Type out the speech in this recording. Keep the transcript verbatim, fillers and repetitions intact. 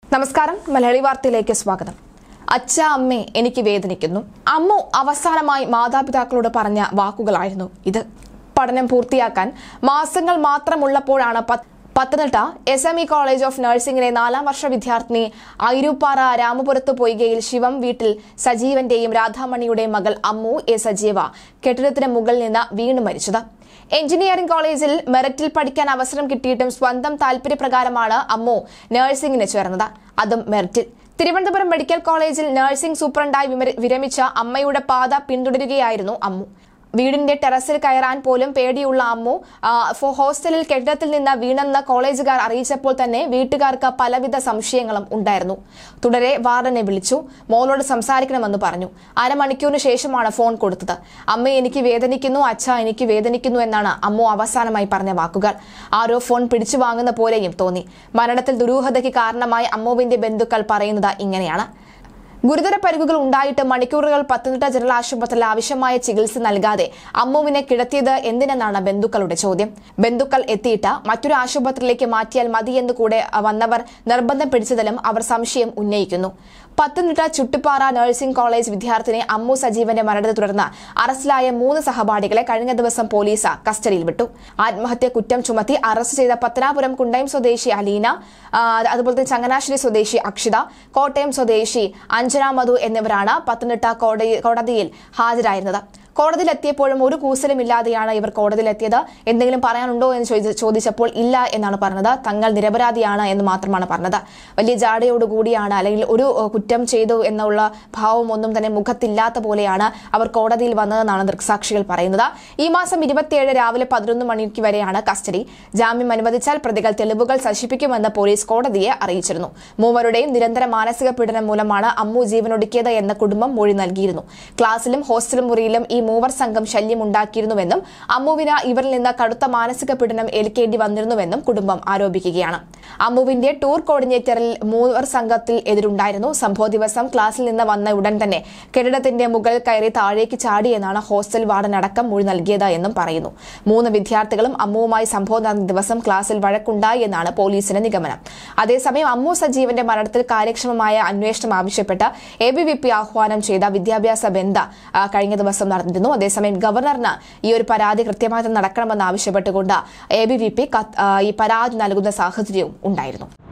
നമസ്കാരം മലയാളി വാർത്തയിലേക്ക് സ്വാഗതം. അച്ഛ അമ്മേ എനിക്ക് വേദനിക്കുന്നു. അമ്മു അവസാനമായി മാതാപിതാക്കളോട് പറഞ്ഞ വാക്കുകളായിരുന്നു ഇത്. പഠനം പൂർത്തിയാക്കാൻ മാസങ്ങൾ മാത്രമുള്ളപ്പോഴാണ് Pathanamthitta S M E college of നഴ്സിംഗിലെ നാലാം വർഷ വിദ്യാർത്ഥിനി ഐരൂപ്പാറ രാമപുരത്ത് പൊയ്കയിൽ ശിവം വീട്ടിൽ സജീവന്റെയും രാധാമണിയുടെയും മകൾ അമ്മു എ സജീവ കെട്ടിടത്തിന് മുകളിൽ നിന്ന് വീണു മരിച്ചത്. എഞ്ചിനീയറിംഗ് കോളേജിൽ മെറിറ്റിൽ പഠിക്കാൻ അവസരം കിട്ടിയിട്ടും സ്വന്തം താൽപര്യപ്രകാരമാണ് അമ്മു നഴ്സിംഗിന് ചേർന്നത്, അതും മെറിറ്റിൽ. തിരുവനന്തപുരം മെഡിക്കൽ കോളേജിൽ നഴ്സിംഗ് സൂപ്രണ്ടായി വിരമിച്ച അമ്മയുടെ പാത പിന്തുടരുകയായിരുന്നു അമ്മു. വീടിന്റെ ടെറസിൽ കയറാൻ പോലും പേടിയുള്ള അമ്മു ഹോസ്റ്റലിൽ കെട്ടിടത്തിൽ നിന്ന് വീണെന്ന് കോളേജുകാർ അറിയിച്ചപ്പോൾ തന്നെ വീട്ടുകാർക്ക് പലവിധ സംശയങ്ങളും ഉണ്ടായിരുന്നു. തുടരെ വാർഡനെ വിളിച്ചു, മോളോട് സംസാരിക്കണമെന്ന് പറഞ്ഞു. അരമണിക്കൂറിന് ശേഷമാണ് ഫോൺ കൊടുത്തത്. അമ്മ എനിക്ക് വേദനിക്കുന്നു, അച്ഛ എനിക്ക് വേദനിക്കുന്നു എന്നാണ് അമ്മു അവസാനമായി പറഞ്ഞ വാക്കുകൾ. ആരോ ഫോൺ പിടിച്ചു വാങ്ങുന്ന പോലെയും തോന്നി. മരണത്തിൽ ദുരൂഹതയ്ക്ക് കാരണമായി അമ്മുവിന്റെ ബന്ധുക്കൾ പറയുന്നത് ഇങ്ങനെയാണ്. ഗുരുതര പരിക്കുകൾ ഉണ്ടായിട്ട് മണിക്കൂറുകൾ പത്തനംതിട്ട ജനറൽ ആശുപത്രിയിൽ ആവശ്യമായ ചികിത്സ നൽകാതെ അമ്മുവിനെ കിടത്തിയത് എന്തിനെന്നാണ് ബന്ധുക്കളുടെ ചോദ്യം. ബന്ധുക്കൾ എത്തിയിട്ട് മറ്റൊരു ആശുപത്രിയിലേക്ക് മാറ്റിയാൽ മതിയെന്ന് കൂടെ വന്നവർ നിർബന്ധം പിടിച്ചതിലും അവർ സംശയം ഉന്നയിക്കുന്നു. പത്തനംതിട്ട ചുട്ടുപാറ നഴ്സിംഗ് കോളേജ് വിദ്യാർത്ഥിനി അമ്മു സജീവന്റെ മരണത്തെ തുടർന്ന് അറസ്റ്റിലായ മൂന്ന് സഹപാഠികളെ കഴിഞ്ഞ ദിവസം പോലീസ് കസ്റ്റഡിയിൽ വിട്ടു. ആത്മഹത്യ കുറ്റം ചുമത്തി അറസ്റ്റ് ചെയ്ത പത്തനാപുരം കുണ്ടയം സ്വദേശി അലീന, അതുപോലെ തന്നെ ചങ്ങനാശ്ശേരി സ്വദേശി അക്ഷിത, കോട്ടയം സ്വദേശി അഞ്ജന മധു എന്നിവരാണ് പത്തനംതിട്ട കോടതിയിൽ ഹാജരായിരുന്നത്. കോടതിയിലെത്തിയപ്പോഴും ഒരു കൂസലുമില്ലാതെയാണ് ഇവർ കോടതിയിലെത്തിയത്. എന്തെങ്കിലും പറയാനുണ്ടോ എന്ന് ചോദിച്ചപ്പോൾ ഇല്ല എന്നാണ് പറഞ്ഞത്. തങ്ങൾ നിരപരാധിയാണ് എന്ന് മാത്രമാണ് പറഞ്ഞത്. വലിയ ജാടയോടുകൂടിയാണ്, അല്ലെങ്കിൽ ഒരു കുറ്റം ചെയ്തു എന്നുള്ള ഭാവം ഒന്നും തന്നെ മുഖത്തില്ലാത്ത പോലെയാണ് അവർ കോടതിയിൽ വന്നതെന്നാണ് ദൃക്സാക്ഷികൾ പറയുന്നത്. ഈ മാസം ഇരുപത്തിയേഴ് രാവിലെ പതിനൊന്ന് മണിക്ക് വരെയാണ് കസ്റ്റഡി. ജാമ്യം അനുവദിച്ചാൽ പ്രതികൾ തെളിവുകൾ നശിപ്പിക്കുമെന്ന് പോലീസ് കോടതിയെ അറിയിച്ചിരുന്നു. മൂവരുടെയും നിരന്തര മാനസിക പീഡനം മൂലമാണ് അമ്മു ജീവനൊടുക്കിയത് എന്ന കുടുംബം മൊഴി നൽകിയിരുന്നു. ക്ലാസ്സിലും ഹോസ്റ്റൽ മുറിയിലും ഈ മൂവർ സംഘം ശല്യമുണ്ടാക്കിയിരുന്നുവെന്നും അമ്മുവിന് ഇവരിൽ നിന്ന് കടുത്ത മാനസിക പീഡനം ഏൽക്കേണ്ടി വന്നിരുന്നുവെന്നും കുടുംബം ആരോപിക്കുകയാണ്. അമ്മുവിന്റെ ടൂർ കോർഡിനേറ്ററിൽ മൂവർ സംഘത്തിൽ എതിരുണ്ടായിരുന്നു. സംഭവ ദിവസം ക്ലാസ്സിൽ നിന്ന് വന്ന ഉടൻ തന്നെ കെട്ടിടത്തിന്റെ മുകളിൽ കയറി താഴേക്ക് ചാടിയെന്നാണ് ഹോസ്റ്റൽ വാർഡൻ അടക്കം മൊഴി നൽകിയത് എന്നും പറയുന്നു. മൂന്ന് വിദ്യാർത്ഥികളും അമ്മുവുമായി സംഭവം നടന്ന ദിവസം ക്ലാസ്സിൽ വഴക്കുണ്ടായി എന്നാണ് പോലീസിന്റെ നിഗമനം. അതേസമയം അമ്മു സജീവന്റെ മരണത്തിൽ കാര്യക്ഷമമായ അന്വേഷണം ആവശ്യപ്പെട്ട് എ ബി വി പി ആഹ്വാനം ചെയ്ത വിദ്യാഭ്യാസ ബന്ദ് കഴിഞ്ഞ ദിവസം നടന്നിരുന്നു. അതേസമയം ഗവർണറിന് ഈ ഒരു പരാതി കൃത്യമായി നടക്കണമെന്ന് ആവശ്യപ്പെട്ടുകൊണ്ട് എ ബി വി പി ഈ പരാതി നൽകുന്ന സാഹചര്യവും ഉണ്ടായിരുന്നു.